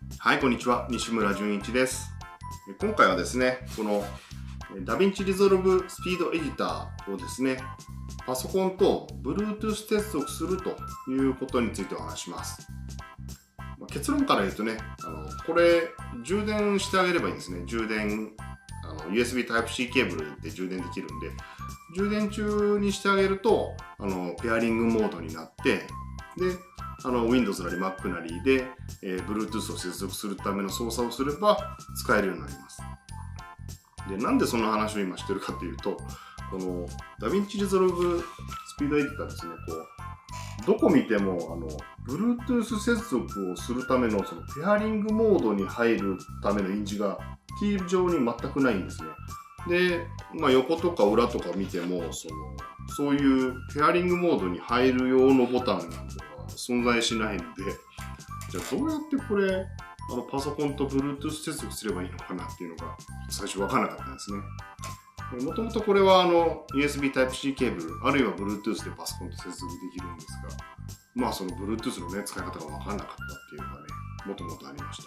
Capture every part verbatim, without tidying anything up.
はい、こんにちは。西村淳一です。今回はですね、この DaVinci Resolve スピードエディターをですね、パソコンと Bluetooth 接続するということについてお話します。結論から言うとね、あのこれ充電してあげればいいんですね。充電、あの ユーエスビー Type-C ケーブルで充電できるんで、充電中にしてあげると、あのペアリングモードになって、で、あの Windows なり Mac なりで、えー、Bluetooth を接続するための操作をすれば使えるようになります。で、なんでそんな話を今してるかというと、この DaVinci Resolve スピードエディターですね、こうどこ見てもあの Bluetooth 接続をするためのそのペアリングモードに入るための印字がキー上に全くないんですね。で、まあ、横とか裏とか見てもそのそういうペアリングモードに入る用のボタンなんてのは存在しないので、じゃあどうやってこれあのパソコンと Bluetooth 接続すればいいのかなっていうのが最初分からなかったんですね。もともとこれはあの ユーエスビー Type-C ケーブルあるいは Bluetooth でパソコンと接続できるんですが、まあその Bluetooth のね使い方が分からなかったっていうのがねもともとありました。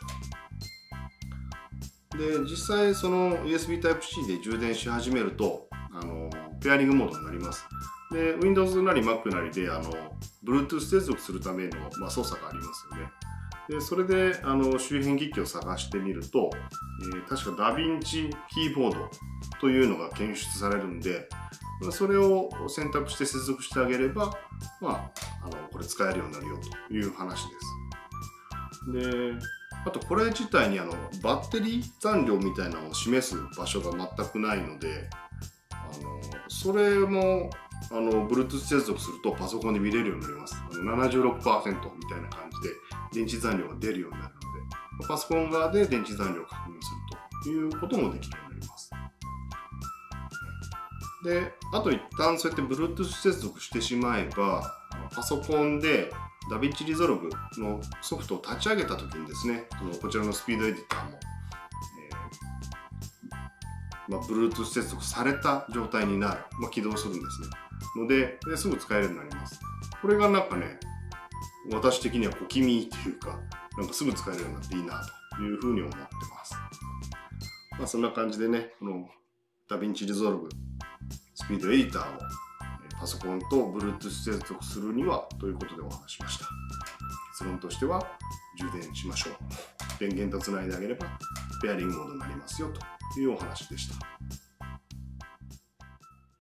で、実際その ユーエスビー Type-C で充電し始めるとあのペアリングモードになります。で、Windows なり Mac なりであの Bluetooth 接続するための、まあ、操作がありますよね。で、それであの周辺機器を探してみると、えー、確か DaVinci キーボードというのが検出されるんで、それを選択して接続してあげれば、まあ、あのこれ使えるようになるよという話です。で、あとこれ自体にあのバッテリー残量みたいなのを示す場所が全くないので、あのそれもあの Bluetooth 接続するとパソコンで見れるようになります。あの ななじゅうろくパーセント みたいな感じで電池残量が出るようになるので、パソコン側で電池残量を確認するということもできるようになります。で、あと一旦そうやって Bluetooth 接続してしまえば、パソコンで DaVinci Resolve のソフトを立ち上げたときにですね、こちらのスピードエディターも、えーまあ、Bluetooth 接続された状態になる、まあ、起動するんですね。ので、ですぐ使えるようになります。これがなんかね、私的には小気味というか、なんかすぐ使えるようになっていいなというふうに思ってます。まあ、そんな感じでね、この DaVinci Resolve スピードエディターをパソコンと Bluetooth 接続するにはということでお話ししました。結論としては充電しましょう。電源とつないであげればペアリングモードになりますよというお話でした。